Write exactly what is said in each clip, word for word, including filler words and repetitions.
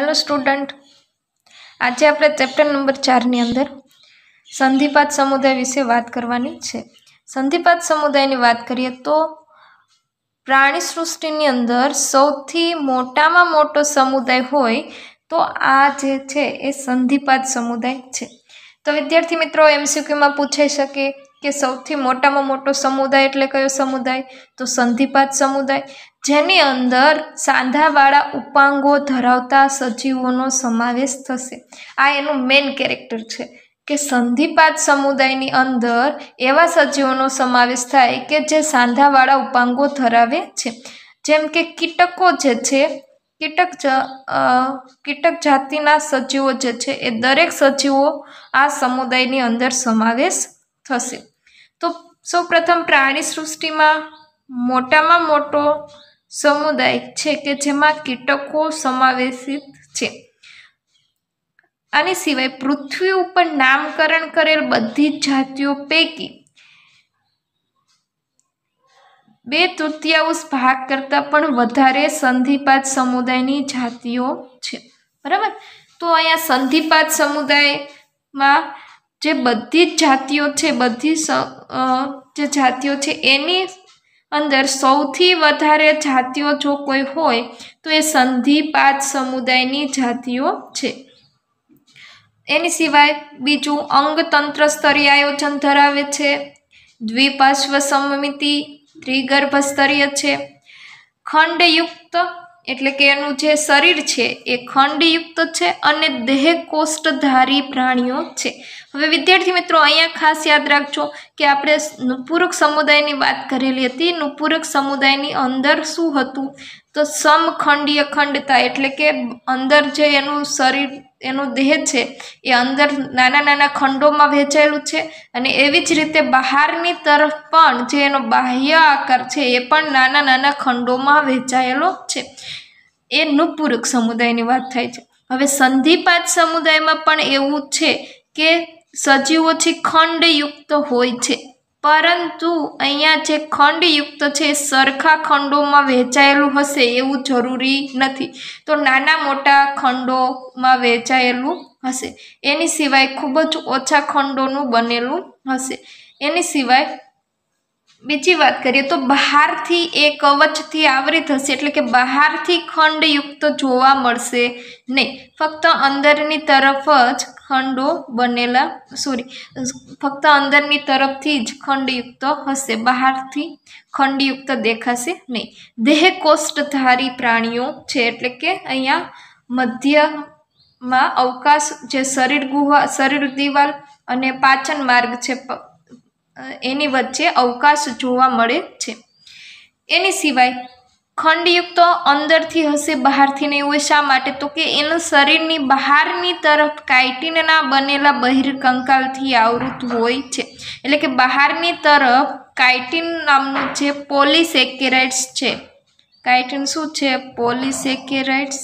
Hello student, आज आप chapter number चार नी अंदर संधिपात समुदाय विषे बात करवानी छे। संधिपात समुदाय नी बात करिए तो प्राणी सृष्टि नी अंदर सौथी मोटामां मोटो समुदाय होय तो आ जे छे ए संधिपात समुदाय छे। तो विद्यार्थी मित्रों एमसीक्यू में पूछाई सके कि सौथी मोटामां मोटो समुदाय एटले कयो समुदाय? तो संधिपात समुदाय, जेनी अंदर सांधावाळा उपांगो धरावता सजीवोनो समावेश थशे। आ एनुं मेन केरेक्टर छे कि संधिपात समुदायनी अंदर एवा सजीवोनो समावेश थाय के जे सांधावाळा उपांगो धरावे छे। जेम के कीटको जे छे, कीटक ज कीटक जातिना सजीवो जे छे ए दरेक सजीवो आ समुदायनी अंदर समावेश थशे। तो सौ प्रथम प्राणी सृष्टि में मोटामां मोटो समुदाय छे के जेमां कीटको समावेशित छे। आनी सिवाय पृथ्वी पर नामकरण करेल बधी जातिओ पैकी बे तृतीयांश भाग करता पण वधारे संधिपात समुदायनी जातिओ छे। बराबर। तो अहींया संधिपात समुदाय में जे बधी जातिओ छे, बधी जे जातिओ छे एनी अंदर सौथी वधारे जातिओ जो कोई होय तो ए संधिपात समुदायनी जातिओ छे। एनी सिवाय बीजू अंगतंत्र स्तरीय आयोजन धरावे छे, द्विपार्श्व सममिति, त्रिगर्भ स्तरीय छे, खंडयुक्त एटले के एनुं जे शरीर छे ए खंडयुक्त छे अने देह कोष्ठधारी प्राणीओ छे। हवे विद्यार्थी मित्रों अहींया खास याद राखजो कि आपणे नुपूरक समुदायनी वात करेली हती। नुपूरक समुदायनी अंदर शुं हतुं तो समखंडीय खंडता एटले के अंदर जे एनुं शरीर एनुं देह छे ए अंदर नाना नाना खंडोमां वहेंचायेलुं छे अने एवी ज रीते बहारनी तरफ पण जे एनो बाह्य आकार छे ए पण नाना नाना खंडोमां वहेंचायेलो छे। ए नुपूरक समुदायनी वात थाय छे। हवे संधिपात समुदायमां पण एवुं छे के सजीवो छे खंडयुक्त होय छे, परंतु अहींया जे खंडयुक्त छे सरखा खंडोमां वहेंचायेलुं हशे एवुं जरूरी नथी। तो नाना मोटा खंडोमां वहेंचायेलुं हशे। एनी सिवाय खूब ज ओछा खंडोनुं बनेलुं हशे। एनी सिवाय बीजी बात करिए तो बहार थी एक कवचथी आवृत हशे एटले के बहार थी खंडयुक्त जोवा मळशे नहीं, फक्त अंदरनी तरफ ज खंडो बनेला सॉरी फक्त अंदरनी तरफ थी ज खंडयुक्त हशे, बहार थी खंडयुक्त देखाशे नहीं। देह कोष्ठधारी प्राणीओ छे एटले के अहींया मध्य में अवकाश जे शरीर गुहा शरीर दीवाल अने पाचन मार्ग छे एनी वच्चे अवकाश जोवा मळे छे। एनी सिवाय खंडयुक्त अंदर थी हशे बहार थी नहीं होय। शा माटे तो के एनु शरीरनी बहारनी तरफ काइटिनना बनेला बहिर्कंकाल थी आवृत होय छे। एटले के बहारनी तरफ काइटिन नामनुं जे पॉलीसेकेराइड्स छे। काइटिन शुं छे? पॉलीसेकेराइड्स।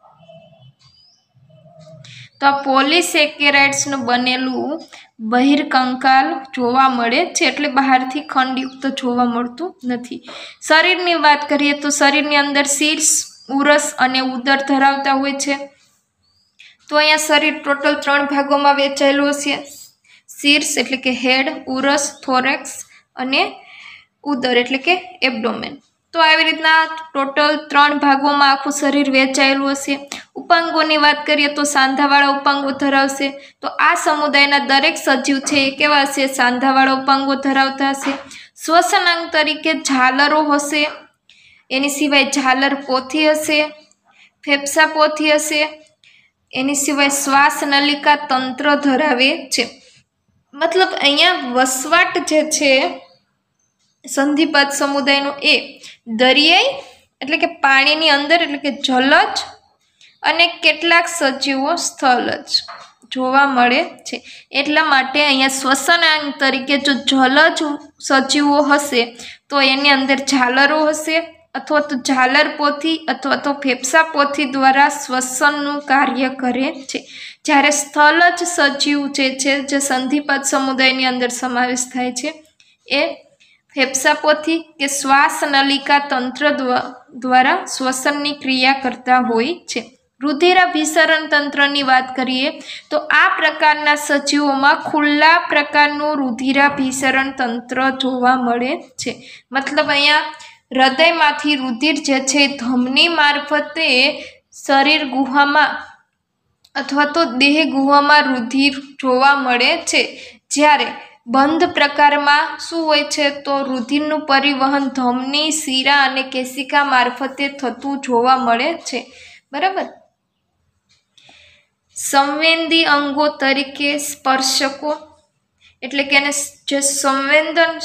तो पॉलीसेकेराइड्स नु बनेलुं बहिर्कंकाल जोवा मळे छे एटले बहारथी खंडयुक्त जोवा मळतुं नथी। शरीरनी वात करीए तो शरीरनी अंदर शीर्ष, उरस अने उदर धरावता होय छे। तो अहींया शरीर टोटल त्रण भागोमां वहेंचायेलुं हशे। शीर्ष एटले के हेड, उरस, थोरेक्स अने उदर एटले के एब्डोमेन। तो આવી રીતના ટોટલ ત્રણ ભાગોમાં આખું શરીર વહેંચાયેલું હશે। ઉપાંગોની વાત કરીએ તો સાંધાવાળા ઉપાંગો ધરાવશે। તો આ સમુદાયના દરેક સજીવ છે એ કેવા હશે? સાંધાવાળા ઉપાંગો ધરાવતા હશે। શ્વસનાંગ તરીકે ઝાલરો હશે, એની સિવાય ઝાલર પોથી હશે, ફેફસા પોથી હશે, એની સિવાય શ્વાસ નલિકા તંત્ર ધરાવે છે। મતલબ અહીંયા વસવાટ જે છે संधिपात समुदायनो ए दरियाई एटले के पाणीनी अंदर एटले के जलज अने केटलाक सजीवो स्थलज जोवा मळे छे। एटला माटे अहींया श्वसनांग तरीके जो जलज सजीवो हशे तो एनी अंदर झालरो हशे अथवा तो झालर पोथी अथवा तो फेफसा पोथी द्वारा श्वसननुं कार्य करे छे। ज्यारे स्थलज सजीव जे छे जे संधिपात समुदायनी अंदर समावेश थाय छे ए फेफसा पोथी के श्वास नलिका तंत्र द्वारा श्वसन की क्रिया करता होय छे। रुधिराभिसरण तंत्रनी बात करिए तो आ प्रकारना सजीवोमां खुल्ला प्रकारनुं रुधिराभिसरण तंत्र जोवा मळे छे। मतलब अहींया हृदयमांथी रुधिर जे छे धमनी मार्फते शरीर गुहामां अथवा तो देह गुहामां रुधिर जोवा मळे छे। ज्यारे बंध प्रकार में शुं होय छे तो रुधिरनुं परिवहन धमनी शीरा अने केशिका मार्फते थतुं जोवा मळे छे। बराबर। संवेदी अंगो तरीके स्पर्शको एटले के जे संवेदन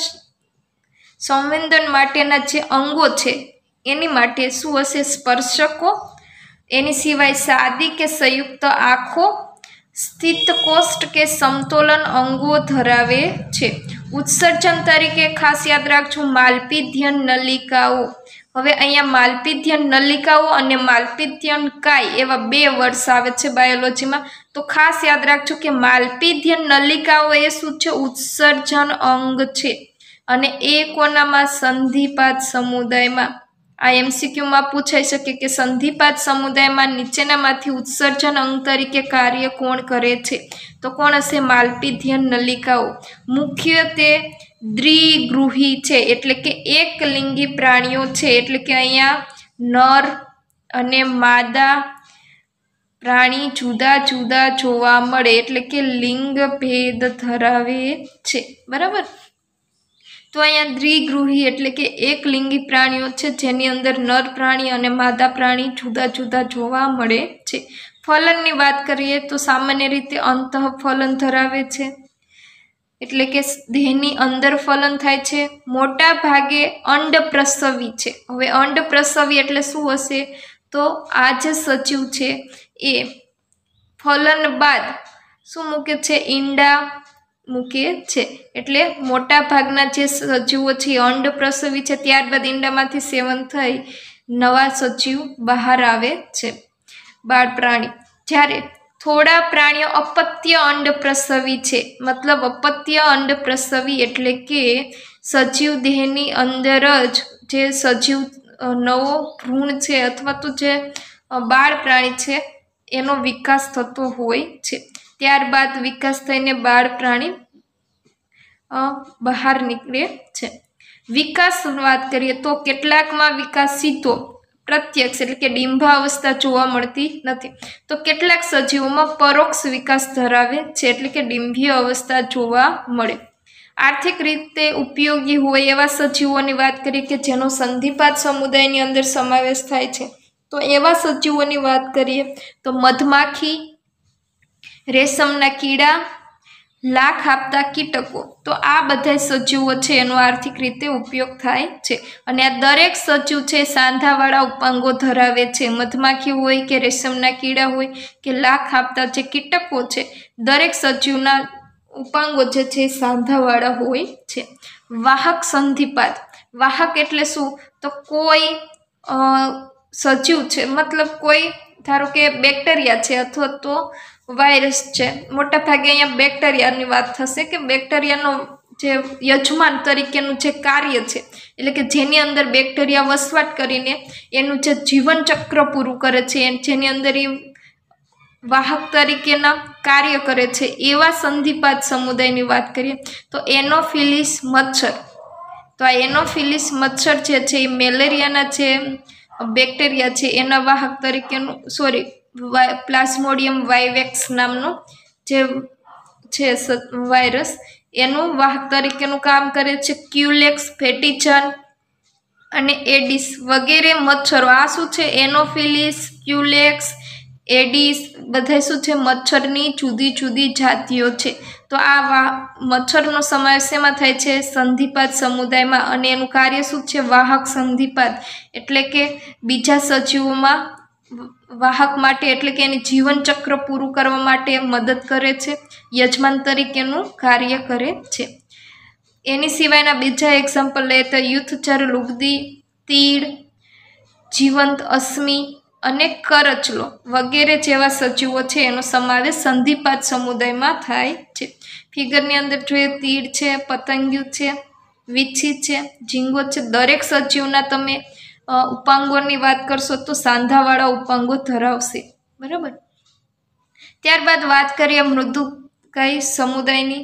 संवेदन माटेना जे अंगो छे एनी माटे शुं हशे स्पर्शको। एनी सिवाय सादी के संयुक्त आँखों स्थित कोष्ठ के समतोलन अंगो धरावे छे। उत्सर्जन तरीके खास याद राखजो मालपीध्यन नलिकाओ। हवे अहींया मालपीध्यन नलिकाओ अने मालपीध्यन काय एवा बे वर्ड्स आवे छे बायोलॉजी में। तो खास याद राखजो कि मालपीध्यन नलिकाओ ए शुं छे उत्सर्जन अंग छे अने ए कोनामां संधिपाद समुदाय में। आ एमसीक्यू में पूछाई शके कि संधिपाद समुदाय में नीचेनामांथी उत्सर्जन अंग तरीके कार्य कोण करे छे तो कोण हशे मालपीध्यन नलिकाओ। मुख्यत्वे द्विगृही छे एटले के एक लिंगी प्राणीओ छे एटले के अहींया नर अने मादा प्राणी जुदा जुदा जोवा मळे एटले के लिंग भेद धरावे छे। बराबर। तो अहींया द्विगृही एटले के एक लिंगी प्राणीओ छे जेनी अंदर नर प्राणी अने मादा प्राणी जुदा जुदा जोवा मळे छे। फलननी बात करीए तो सामान्य रीते अंतःफलन धरावे छे एटले के देहनी अंदर फलन थाय छे। मोटा भागे अंडप्रसवी छे। हवे अंडप्रसवी एटले शुं हशे तो आ जे सजीव छे ए फलन बाद शुं मूके छे ईंडा मूके छे। एटले मोटा भागना जे सजीवो छे अंडप्रसवी छे त्यारबाद ईंडामांथी सेवन थई नवा सजीव बहार आवे छे बाळ प्राणी। ज्यारे थोड़ा प्राणीओ अपत्य अंडप्रसवी छे। मतलब अपत्य अंडप्रसवी एटले के सजीव देहनी अंदर ज जे सजीव नवो भ्रूण छे अथवा तो जे बाळ प्राणी छे एनो विकास थतो होय छे। त्यारबाद विकास थईने बाळ प्राणी बहार निकळे छे। विकास बात करिए तो केटलाकमां विकास सीधो प्रत्यक्ष एटले के डिंबावस्था जोवा मळती नथी तो केटलाक सजीवोमां परोक्ष विकास धरावे छे एटले के डिंबीय अवस्था जोवा मळे। आर्थिक रीते उपयोगी होय एवा सजीवोनी वात करीए के जेनो संधिपाद समुदायनी अंदर समावेश थाय छे तो एवा सजीवोनी वात करीए तो मधमाखी, रेशमना कीड़ा, लाख आपता कीटको तो आ बधा सजीवो छे एनो आर्थिक रीते उपयोग थाय छे। अने आ दरेक सजीव छे सांधावाळा उपांगो धरावे छे। मधमाखी होय के रेशमना कीड़ा होय के लाख आपता जे कीटको छे दरेक सजीवना उपांगो जे छे सांधावाळा होय छे। वाहक संधिपाद। वाहक एटले शुं तो कोई अ सजीव छे मतलब कोई धारो के बेक्टेरिया छे अथवा तो वायरस छे। मोटा भागे अहींया बेक्टेरियानी वात थशे के बेक्टेरियानो जे यजमान तरीकेनुं जे कार्य छे एटले के जेनी अंदर बेक्टेरिया वसवाट करीने एनुं जे जीवन चक्र पूरुं करे छे जेनी अंदर ए वाहक तरीकेना कार्य करे छे एवा संधिपाद समुदायनी वात करीए तो एनोफिलिस मच्छर। तो आ एनोफिलिस मच्छर जे छे मेलेरियाना जे बेक्टेरिया छे एना वाहक तरीकेनुं सॉरी प्लाज्मोडियम वाइवेक्स नामनो जे छे वायरस एनु वाहक तरीकेनुं काम करे छे। क्यूलेक्स, फेटिचन अने एडिस वगैरह मच्छरो आ शुं छे एनोफिलिस, क्यूलेक्स, एडिस बधाय शुं छे मच्छरनी जुदी जुदी जातिओ छे। तो आ मच्छरनो समावेश एमां थाय छे संधिपाद समुदायमां अने एनुं कार्य शुं छे वाहक संधिपाद एटले के बीजा सजीवोमां वाहक माटे एटले के एनी जीवन चक्र पूरुं करवा माटे मदद करे छे यजमान तरीकेनुं कार्य करे छे। एनी सिवायना बीजा एक्जाम्पल लईए तो युद्धचर लुगदी, तीड़, जीवंत अस्मी अने करचलो वगैरह जेवा सजीवो छे एनो समावेश संधिपाद समुदायमां थाय छे। फिगरनी अंदर जोईए तीड़ छे, पतंगिયું छे, वीછી छे, झींगो छे। दरेक सजीवना तमे उपांगोनी वात करशो तो सांधावाळा उपांगो धरावशे। बराबर। त्यारबाद बात करिए मृदुकाय समुदायनी।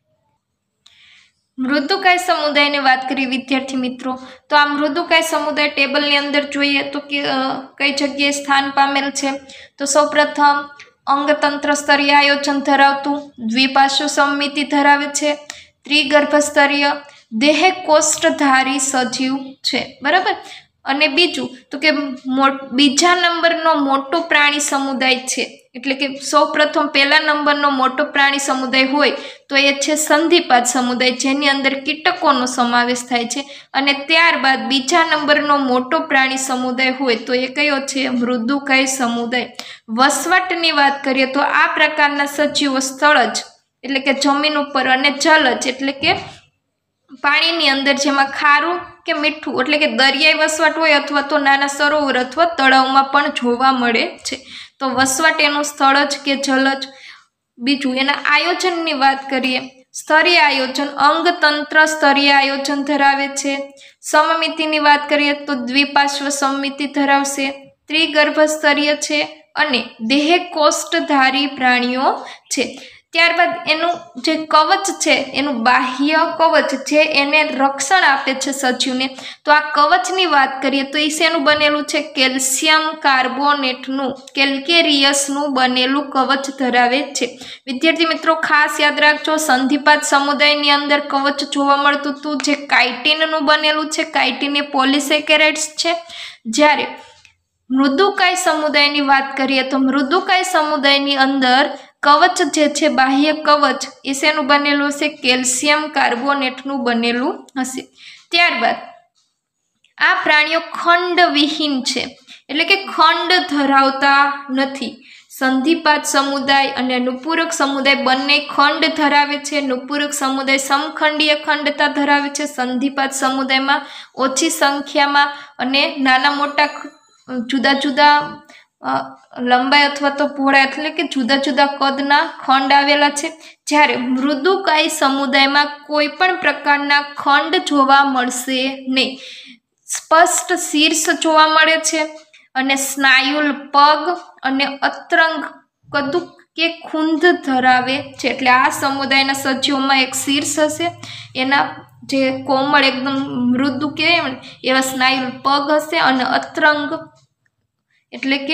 मृदुकाय समुदाय ने बात करिए विद्यार्थी मित्रों, तो आ मृदुकाय समुदाय टेबल ની અંદર જોઈએ તો કે કઈ જગ્યાએ સ્થાન પામેલ છે, તો સૌપ્રથમ અંગતંત્ર સ્તરીય આયોજન ધરાવતું દ્વિપાર્શ્વ સમમિતિ ધરાવે છે, ત્રિગર્ભ સ્તરીય દેહ કોષ્ઠધારી સજીવ છે, બરાબર। અને બીજું તો કે બીજા નંબરનો મોટો પ્રાણી સમુદાય છે, એટલે કે સૌ પ્રથમ પહેલા નંબરનો મોટો પ્રાણી સમુદાય હોય તો એ છે સંધિપાત સમુદાય, જેની અંદર કીટકોનો સમાવેશ થાય છે। અને ત્યારબાદ બીજા નંબરનો મોટો પ્રાણી સમુદાય હોય તો એ કયો છે? મૃદુકાય સમુદાય। વસવાટની વાત કરીએ તો આ પ્રકારના સજીવો સ્થળજ એટલે કે જમીન ઉપર અને જલજ એટલે કે પાણીની અંદર, જેમાં ખારું કે મીઠું એટલે કે દરિયાઈ વસવાટ હોય અથવા તો નાના સરોવર અથવા તળાવમાં પણ જોવા મળે છે। તો વસવાટ એનું સ્થળ જ કે જલજ। બીજું એના આયોજનની વાત કરીએ, સ્તરીય આયોજન અંગતંત્ર સ્તરીય આયોજન ધરાવે છે। સમમિતિની વાત કરીએ તો દ્વિપાર્શ્વ સમમિતિ ધરાવશે, ત્રિગર્ભ સ્તરીય છે અને દેહ કોષ્ઠધારી પ્રાણીઓ છે। ત્યારબાદ એનું જે કવચ છે, એનું બાહ્ય કવચ જે એને રક્ષણ આપે છે સજીવને, તો આ કવચની વાત કરીએ તો એ શેનું બનેલું છે? કેલ્શિયમ કાર્બોનેટનું કેલ્કેરિયસનું બનેલું કવચ ધરાવે છે। વિદ્યાર્થી મિત્રો ખાસ યાદ રાખજો, સંધિપાત સમુદાયની અંદર કવચ જોવા મળતું હતું જે કાઇટિનનું બનેલું છે, કાઇટિન એ પોલિસેકેરાઇડ્સ છે। જ્યારે મૃદુકાય સમુદાયની વાત કરીએ તો મૃદુકાય સમુદાયની અંદર કવચ જે છે બાહ્ય કવચ એ શેનું બનેલું હશે? કેલ્શિયમ કાર્બોનેટનું બનેલું હશે। ત્યારબાદ આ પ્રાણીઓ ખંડવિહીન છે, એટલે કે ખંડ ધરાવતા નથી। સંધિપાત સમુદાય અને નુપુરક સમુદાય બંને ખંડ ધરાવે છે। નુપુરક સમુદાય સમખંડીય ખંડતા ધરાવે છે, સંધિપાત સમુદાયમાં ઓછી સંખ્યામાં અને નાના મોટા જુદા જુદા લંબાઈ અથવા તો પહોળાઈ એટલે કે જુદા જુદા કદના ખંડ આવેલા છે। જ્યારે મૃદુકાય સમુદાયમાં કોઈ પણ પ્રકારના ખંડ જોવા મળશે નહીં, સ્પષ્ટ શીર્ષ જોવા મળે છે અને સ્નાયુલ પગ અને અતરંગ કદુક કે ખૂંધ ધરાવે છે। એટલે આ સમુદાયના સજીવોમાં એક શીર્ષ હશે, એના જે કોમળ એકદમ મૃદુ કહેવાય એવા સ્નાયુલ પગ હશે અને અતરંગ એટલે કે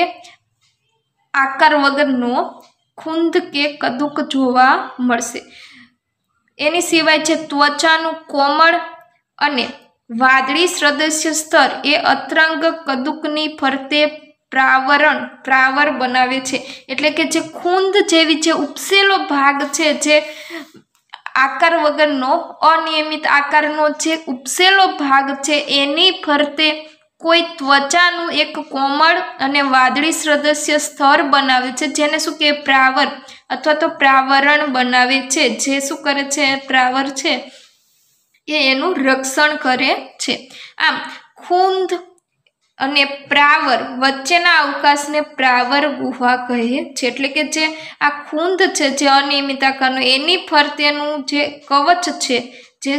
આકાર વગરનો ખૂંધ કે કદુક જોવા મળશે। એની સિવાય છે ત્વચાનું કોમળ અને વાદળી સદસ્ય સ્તર એ અતરંગ કદુકની ફરતે પ્રાવરણ પ્રાવર બનાવે છે, એટલે કે જે ખૂંધ જેવી જે ઉપસેલો ભાગ છે, જે આકાર વગરનો અનિયમિત આકારનો જે ઉપસેલો ભાગ છે એની ફરતે કોઈ ત્વચાનું એક કોમળ અને વાદળી સદસ્ય સ્તર બનાવે છે, જેને શું કહે? પ્રાવર અથવા તો પ્રાવરણ બનાવે છે। જે શું કરે છે? પ્રાવર છે એ એનું રક્ષણ કરે છે। આમ ખૂંધ અને પ્રાવર વચ્ચેના અવકાશને પ્રાવર ગુહા કહે છે। એટલે કે જે આ ખૂંધ છે જે અનિયમિત આકારનો, એની ફરતેનું જે કવચ છે જે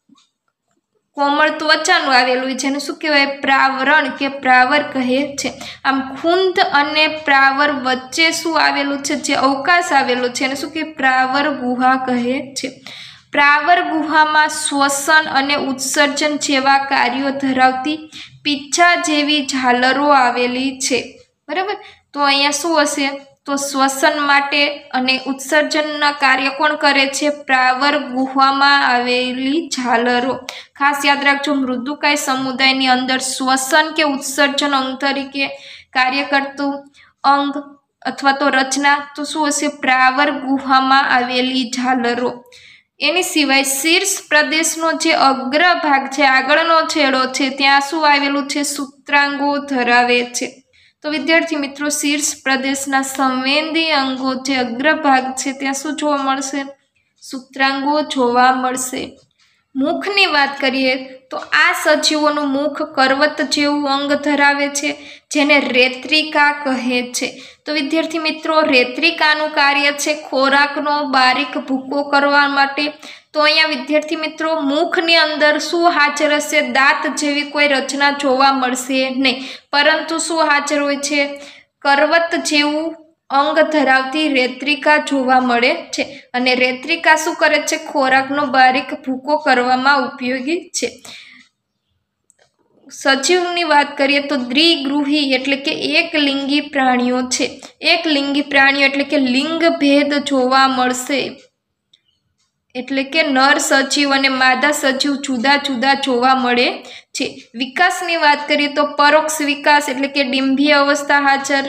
કોમળ ત્વચાનું આવેલું જેને શું કહેવાય? પ્રાવરણ કે પ્રાવર કહે છે। આમ ખૂંધ અને પ્રાવર વચ્ચે શું આવેલું છે? જે અવકાશ આવેલો છે એને શું કહે? પ્રાવર ગુહા કહે છે। પ્રાવર ગુહામાં શ્વસન અને ઉત્સર્જન જેવા કાર્યો ધરાવતી પીંછા જેવી ઝાલરો આવેલી છે, બરાબર। તો અહીંયા શું હશે? તો શ્વસન માટે અને ઉત્સર્જનના કાર્ય કોણ કરે છે? પ્રાવર ગુહામાં આવેલી ઝાલરો। ખાસ યાદ રાખજો, મૃદુકાય સમુદાયની અંદર શ્વસન કે ઉત્સર્જન અંગ તરીકે કાર્ય કરતું અંગ અથવા તો રચના તો શું હશે? પ્રાવર ગુહામાં આવેલી ઝાલરો। એની સિવાય શીર્ષ પ્રદેશનો જે અગ્ર ભાગ છે, આગળનો છેડો છે, ત્યાં શું આવેલું છે? સૂત્રાંગો ધરાવે છે। તો વિદ્યાર્થી મિત્રો શીર્ષ પ્રદેશના સંવેદી અંગો જે અગ્રભાગ છે ત્યાં શું જોવા મળશે? સૂત્રાંગો જોવા મળશે। મુખની વાત કરીએ તો આ સજીવોનું મુખ કરવત જેવું અંગ ધરાવે છે, જેને રેત્રિકા કહે છે। તો વિદ્યાર્થી મિત્રો રેત્રિકાનું કાર્ય છે ખોરાકનો બારીક ભૂકો કરવા માટે। તો અહીંયા વિદ્યાર્થી મિત્રો મુખની અંદર શું હાજર હશે? દાંત જેવી કોઈ રચના જોવા મળશે નહીં, પરંતુ શું હાજર હોય છે? કરવત જેવું અંગ ધરાવતી રેત્રિકા જોવા મળે છે અને રેત્રિકા શું કરે છે? ખોરાકનો બારીક ભૂકો કરવામાં ઉપયોગી છે. સજીવની વાત કરીએ તો દ્વિગૃહી એટલે કે એક લિંગી પ્રાણીઓ છે. એક લિંગી પ્રાણીઓ એટલે કે લિંગ ભેદ જોવા મળશે, એટલે કે નર સજીવ અને માદા સજીવ જુદા જુદા જોવા મળે છે. વિકાસની વાત કરીએ તો પરોક્ષ વિકાસ એટલે કે ડિંભીય અવસ્થા હાજર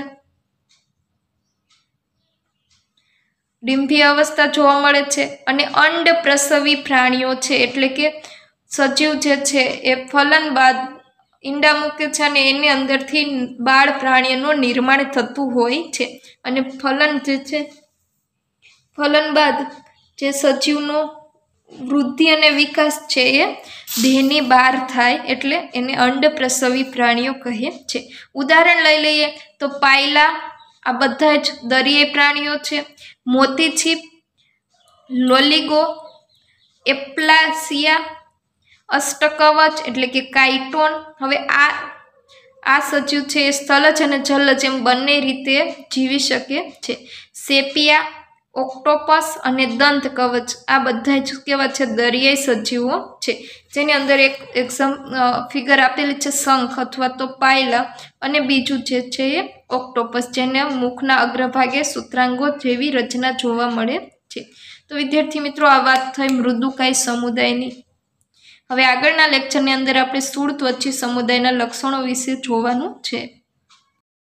ડિંભીય અવસ્થા જોવા મળે છે અને અંડ પ્રસવી પ્રાણીઓ છે, એટલે કે સજીવ જે છે એ ફલન બાદ ઈંડા મૂકે છે અને એની અંદરથી બાળ પ્રાણીઓનું નિર્માણ થતું હોય છે અને ફલન જે છે ફલન બાદ જે સજીવનો વૃદ્ધિ અને વિકાસ છે એ દેહની બહાર થાય એટલે એને અંડ પ્રસવી પ્રાણીઓ કહે છે. ઉદાહરણ લઈ લઈએ તો પાયલા, આ બધા જ દરિયાઈ પ્રાણીઓ છે. મોતીછીપ, લોલીગો, એપ્લાસિયા, અષ્ટકવચ એટલે કે કાઇટોન. હવે આ આ સજીવ છે એ સ્થલજ અને જલજ એમ બંને રીતે જીવી શકે છે. સેપિયા, ઓક્ટોપસ અને દંત કવચ આ બધા જ કેવા છે? દરિયાઈ સજીવો છે, જેની અંદર એક એક્ઝામ ફિગર આપેલી છે શંખ અથવા તો પાયલા, અને બીજું જે છે એ ઓક્ટોપસ, જેને મુખના અગ્રભાગે સૂત્રાંગો જેવી રચના જોવા મળે છે. તો વિદ્યાર્થી મિત્રો, આ વાત થઈ મૃદુકાય સમુદાયની. હવે આગળના લેક્ચરની અંદર આપણે સ્થૂળ ત્વચી સમુદાયના લક્ષણો વિશે જોવાનું છે.